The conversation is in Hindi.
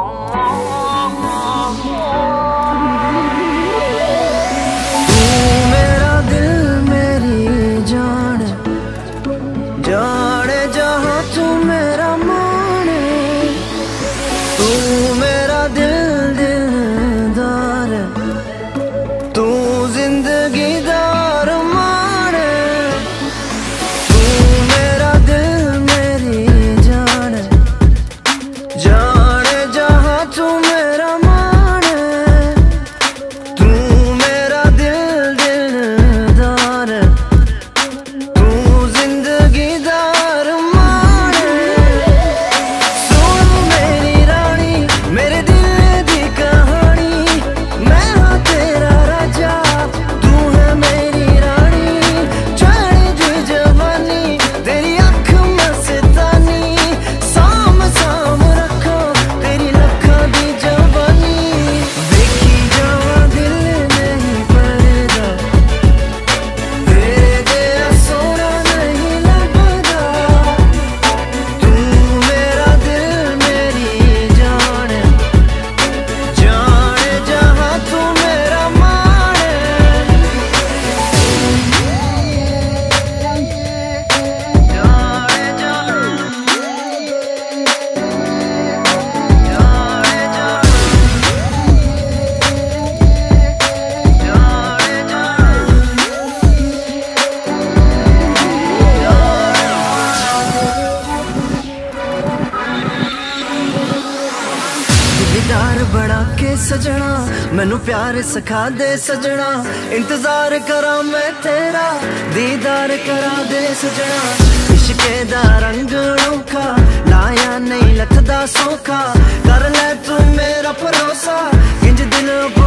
जाने जहाँ तू मेरा माने, तू मेरा दिल दिलदार, तू जिंदगी दार माने, तू मेरा दिल मेरी जान, जाने जहाँ तू मेरा माने, तू मेरा दिल दिलदार, बना के सजना मैनू प्यार सिखा दे सजना, इंतजार करा मैं तेरा दीदार करा दे सजना। इश्के दा रंग अनोखा लाया नहीं लथदा सौखा, कर ले तू मेरा भरोसा, इंज दिल